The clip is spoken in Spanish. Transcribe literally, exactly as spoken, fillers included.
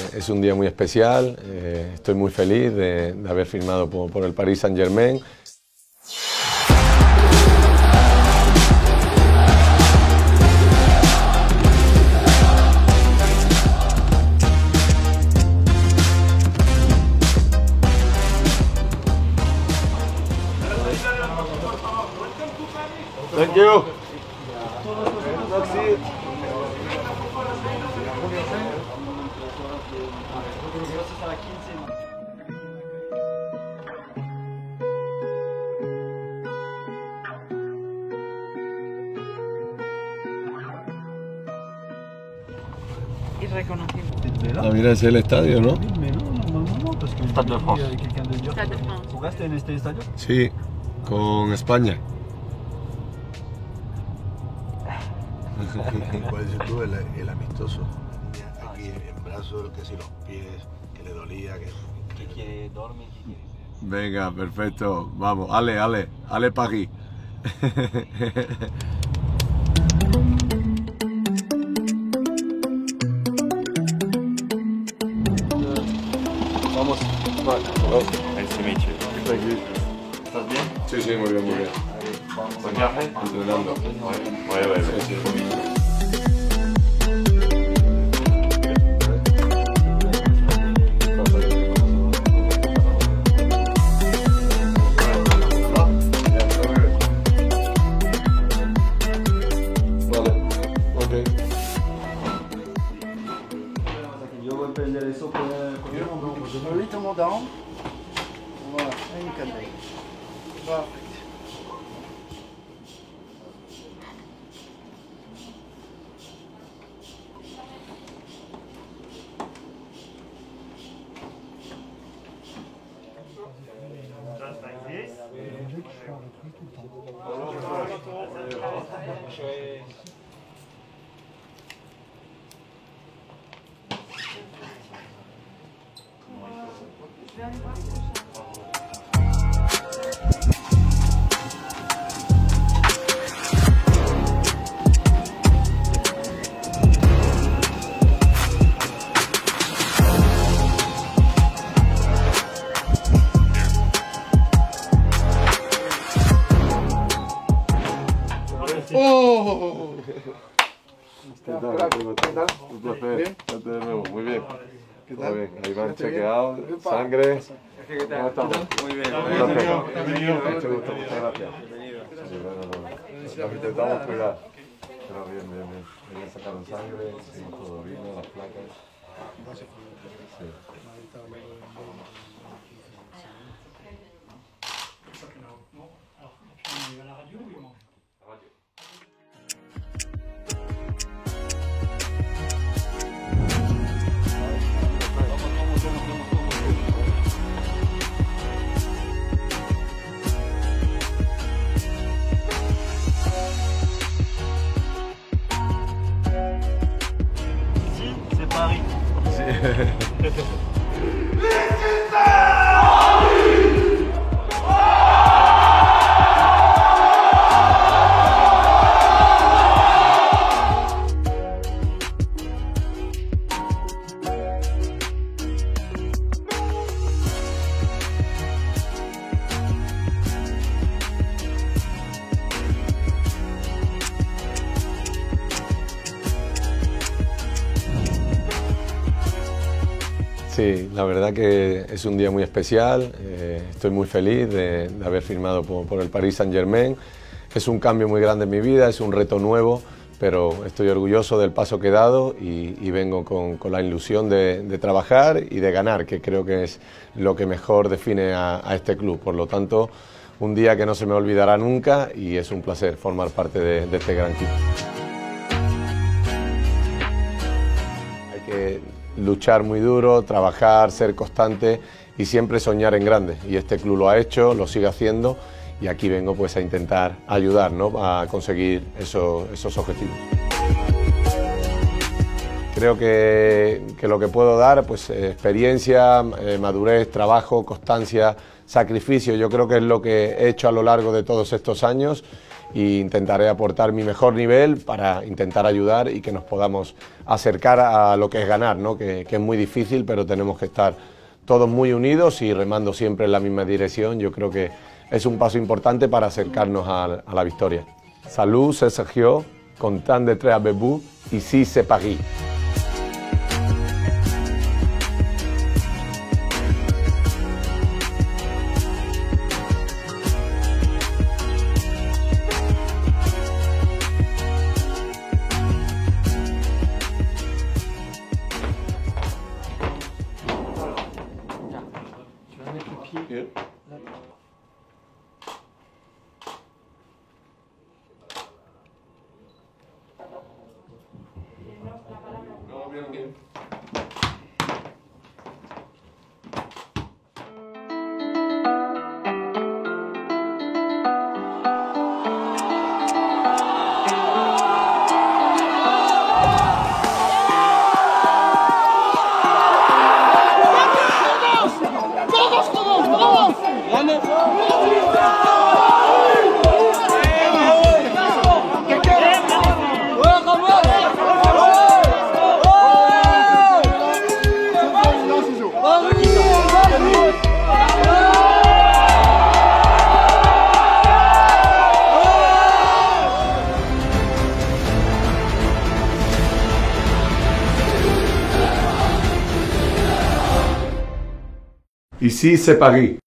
es un día muy especial, eh, estoy muy feliz de, de haber firmado por, por el Paris Saint-Germain. Thank you. Irreconocible. Ah, mira, ese es el estadio, ¿no? Stade de France. Stade de France. ¿Jugaste en este estadio? Sí, con España. ¿Cuál es tú el, el amistoso? Aquí en brazos, que si los pies, que le dolía, que... ¿Qué quiere dormir? ¿Qué quiere? Venga, perfecto. Vamos, ale, ale, ale París. Vamos. Nice to meet you. Thank you. ¿Estás bien? Sí, sí, muy bien, muy bien. ¿Buen viaje? Entrenando. Vaya, vaya. Sí, sí. Yo voy a prender eso con el Solito down. Voilà, en je kan denken. Perfect. Just like this. Oh! ¿Qué tal? ¿Qué tal? Un placer. Bien. Verte de nuevo. Muy bien. ¿Qué Todo tal? bien. Ahí van Fíjate bien. chequeados, Bien, sangre. ¿Qué ¿Cómo estamos? Muy bien. Un placer. Bienvenido. Mucho gusto, muchas gracias. Sí, bueno, no. Nos intentamos cuidar. Pero bien, bien, bien. Me sacaron sangre, hicimos todo bien, las placas. Sí. Ici, c'est Paris. Sí, la verdad que es un día muy especial, eh, estoy muy feliz de, de haber firmado por, por el Paris Saint-Germain. Es un cambio muy grande en mi vida, es un reto nuevo, pero estoy orgulloso del paso que he dado y, y vengo con, con la ilusión de, de trabajar y de ganar, que creo que es lo que mejor define a, a este club. Por lo tanto, un día que no se me olvidará nunca y es un placer formar parte de, de este gran equipo. Hay que luchar muy duro, trabajar, ser constante y siempre soñar en grande. Y este club lo ha hecho, lo sigue haciendo y aquí vengo pues a intentar ayudar, ¿no?, a conseguir eso, esos objetivos. Creo que, que lo que puedo dar, pues experiencia, eh, madurez, trabajo, constancia, sacrificio, yo creo que es lo que he hecho a lo largo de todos estos años e intentaré aportar mi mejor nivel para intentar ayudar y que nos podamos acercar a lo que es ganar, ¿no? que, que es muy difícil, pero tenemos que estar todos muy unidos y remando siempre en la misma dirección. Yo creo que es un paso importante para acercarnos a, a la victoria. Salut, c'est Sergio, content d'être avec vous, ici c'est Paris. Ici c'est Paris.